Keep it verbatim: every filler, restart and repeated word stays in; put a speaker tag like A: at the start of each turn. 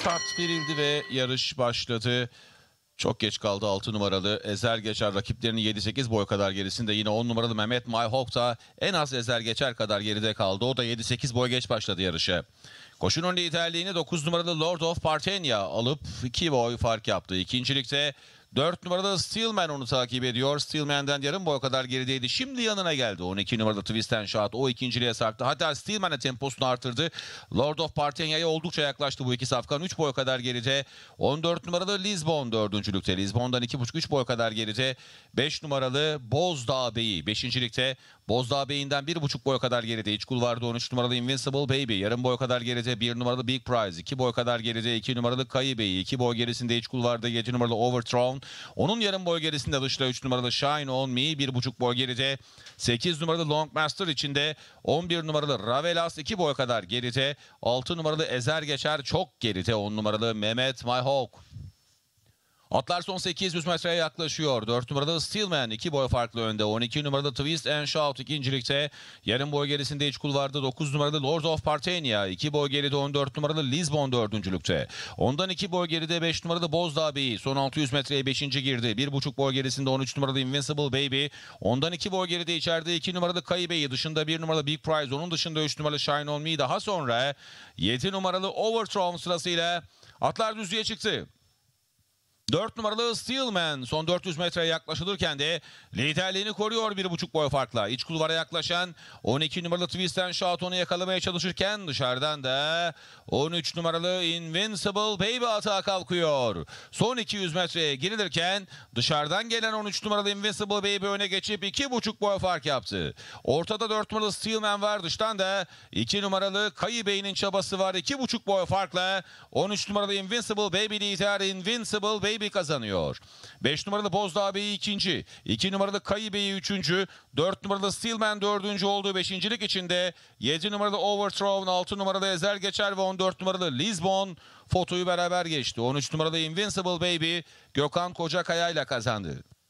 A: Start verildi ve yarış başladı. Çok geç kaldı altı numaralı Ezer Geçer rakiplerinin yedi sekiz boy kadar gerisinde. Yine on numaralı Mehmet Mayhawk da en az Ezer Geçer kadar geride kaldı. O da yedi sekiz boy geç başladı yarışa. Koşunun liderliğini dokuz numaralı Lord of Partenia alıp iki boy fark yaptı. İkincilikte dört numaralı Steelman onu takip ediyor. Steelman'den yarım boy kadar gerideydi. Şimdi yanına geldi. on iki numaralı Twist and Shout o ikinciliğe sarktı. Hatta Steelman'e temposunu artırdı. Lord of Partenia'ya oldukça yaklaştı bu iki safkan. üç boy kadar geride. on dört numaralı Lisbon dördüncülükte. Lisbon'dan iki buçuk üç boy kadar geride. beş numaralı Bozdağ Bey'i beşincilikte. Bozdağ Bey'inden bir buçuk boy kadar geride. İç kulvarda on üç numaralı Invincible Baby. Yarım boy kadar geride. bir numaralı Big Prize. iki boy kadar geride. iki numaralı Kayı Bey'i. iki boy gerisinde iç kulvarda yedi numaralı Overthrown. Onun yarım boy gerisinde dışta üç numaralı Shine On Me. bir buçuk boy geride. sekiz numaralı Long Master içinde. on bir numaralı Ravelas iki boy kadar geride. altı numaralı Ezer Geçer çok geride. on numaralı Mehmet Mayhawk. Atlar son sekiz yüz metreye yaklaşıyor. dört numaralı Steelman iki boy farklı önde. on iki numaralı Twist and Shout ikincilikte. Yarım boy gerisinde iç kulvarda dokuz numaralı Lord of Partenia. iki boy geride on dört numaralı Lisbon dördüncülükte. Ondan iki boy geride beş numaralı Bozdağ Bey. Son altı yüz metreye beşinci girdi. bir buçuk boy gerisinde on üç numaralı Invincible Baby. Ondan iki boy geride içeride iki numaralı Kayı Bey'i. Dışında bir numaralı Big Prize. Onun dışında üç numaralı Shine On Me. Daha sonra yedi numaralı Overthrown sırasıyla atlar düzlüğe çıktı. dört numaralı Steelman son dört yüz metreye yaklaşılırken de liderliğini koruyor bir buçuk boy farkla. İç kulvara yaklaşan on iki numaralı Twist and Shout onu yakalamaya çalışırken dışarıdan da on üç numaralı Invincible Baby atağa kalkıyor. Son iki yüz metreye girilirken dışarıdan gelen on üç numaralı Invincible Baby öne geçip iki buçuk boy fark yaptı. Ortada dört numaralı Steelman var. Dıştan da iki numaralı Kayı Bey'in çabası var. iki buçuk boy farkla on üç numaralı Invincible Baby lider. Invincible Baby kazanıyor. beş numaralı Bozdağ Bey'i ikinci. iki numaralı Kayı Bey'i üçüncü. dört numaralı Steelman dördüncü olduğu beşincilik içinde. yedi numaralı Overthrown, altı numaralı Ezer Geçer ve on dört numaralı Lisbon fotoyu beraber geçti. on üç numaralı Invincible Baby Gökhan Kocakaya ile kazandı.